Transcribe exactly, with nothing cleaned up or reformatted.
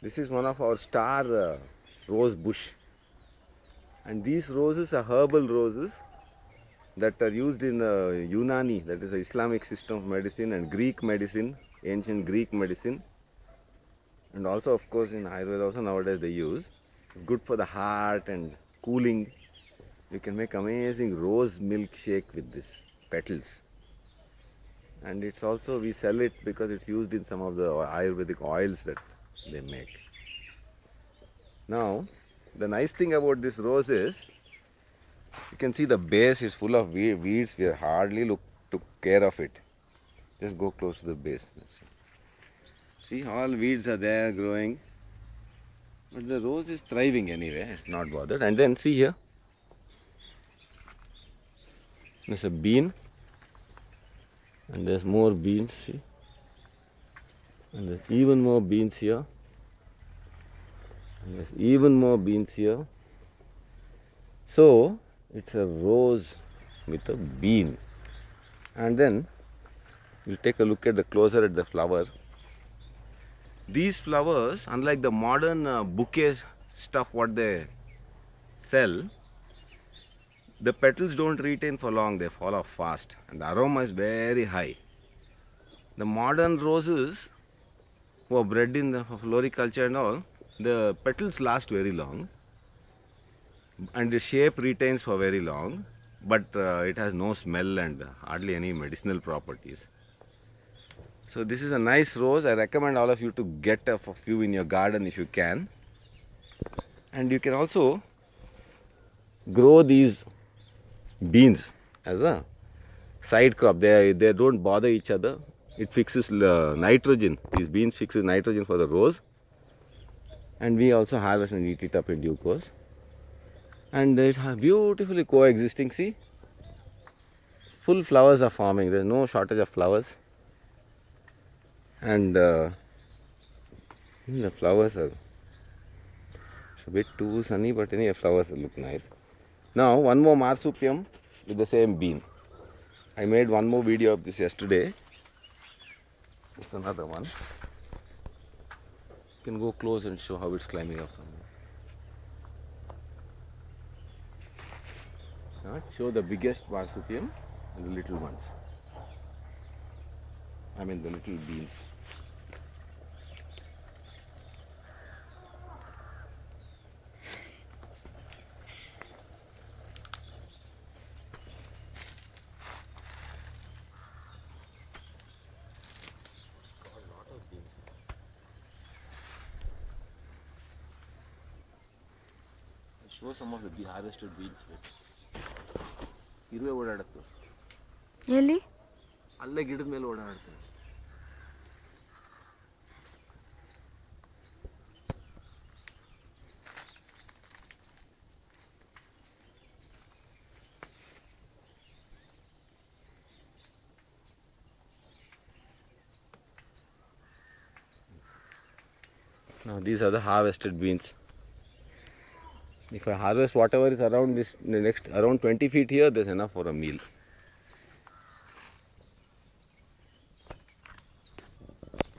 This is one of our star uh, rose bush. And these roses are herbal roses that are used in uh, Unani, that is the Islamic system of medicine, and Greek medicine, ancient Greek medicine. And also, of course, in Ayurveda also nowadays they use. Good for the heart and cooling. You can make amazing rose milk shake with this petals. And it's also, we sell it because it's used in some of the Ayurvedic oils that they make. Now, the nice thing about this rose is, you can see the base is full of weeds. We hardly look took care of it. Just go close to the base. See, all weeds are there growing. But the rose is thriving anyway, it's not bothered. And then see here, there's a bean. And there's more beans, see. And there's even more beans here. And there's even more beans here. So, it's a rose with a bean. And then, we'll take a look at the closer at the flower. These flowers, unlike the modern uh, bouquet stuff what they sell, the petals don't retain for long, they fall off fast, and the aroma is very high. The modern roses, who are bred in the floriculture and all, the petals last very long and the shape retains for very long, but uh, it has no smell and hardly any medicinal properties. So this is a nice rose. I recommend all of you to get a few in your garden if you can. And you can also grow these beans as a side crop. They, they don't bother each other. It fixes uh, nitrogen. These beans fixes nitrogen for the rose. And we also harvest and eat it up in due course. And they are beautifully coexisting, see. Full flowers are forming. There is no shortage of flowers. And uh, the flowers are, it's a bit too sunny, but anyway, flowers look nice. Now, one more marsupium with the same bean. I made one more video of this yesterday. This is another one. You can go close and show how it's climbing up. Now, show the biggest marsupium and the little ones. I mean the little beans. Show some of the harvested beans. ಇರುವೆ ಓಡಾಡುತ್ತೆ ಎಲ್ಲಿ ಅಲ್ಲೇ ಗಿಡದ ಮೇಲೆ ಓಡಾಡುತ್ತೆ. Now these are the harvested beans. If I harvest whatever is around this, the next around twenty feet here, there's enough for a meal.